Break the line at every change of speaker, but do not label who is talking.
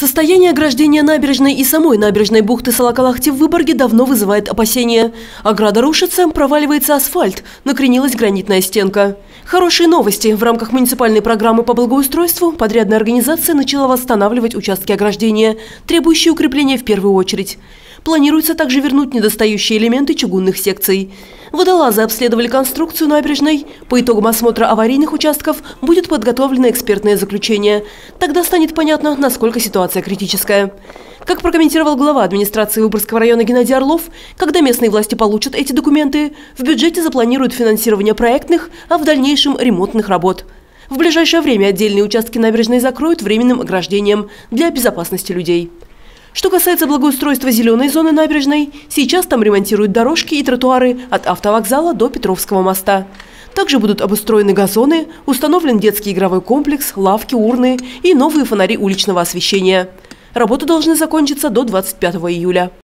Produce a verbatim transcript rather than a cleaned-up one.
Состояние ограждения набережной и самой набережной бухты Салакалахти в Выборге давно вызывает опасения. Ограда рушится, проваливается асфальт, накренилась гранитная стенка. Хорошие новости. В рамках муниципальной программы по благоустройству подрядная организация начала восстанавливать участки ограждения, требующие укрепления в первую очередь. Планируется также вернуть недостающие элементы чугунных секций. Водолазы обследовали конструкцию набережной. По итогам осмотра аварийных участков будет подготовлено экспертное заключение. Тогда станет понятно, насколько ситуация критическая. Как прокомментировал глава администрации Выборгского района Геннадий Орлов, когда местные власти получат эти документы, в бюджете запланируют финансирование проектных, а в дальнейшем ремонтных работ. В ближайшее время отдельные участки набережной закроют временным ограждением для безопасности людей. Что касается благоустройства зеленой зоны набережной, сейчас там ремонтируют дорожки и тротуары от автовокзала до Петровского моста. Также будут обустроены газоны, установлен детский игровой комплекс, лавки, урны и новые фонари уличного освещения. Работы должны закончиться до двадцать пятого июля.